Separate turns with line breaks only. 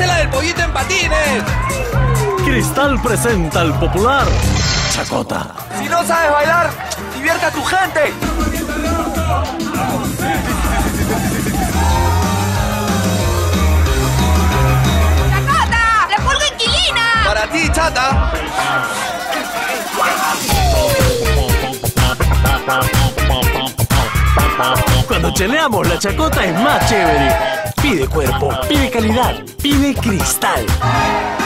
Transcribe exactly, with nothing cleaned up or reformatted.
¡Esta es la del pollito en patines!
Cristal presenta al popular Chacota.
Si no sabes bailar, divierte a tu gente.
¡Chacota! ¡La pulga inquilina!
Para ti, chata.
Cuando cheleamos, la Chacota es más chévere. Pide cuerpo, pide calidad, pide Cristal.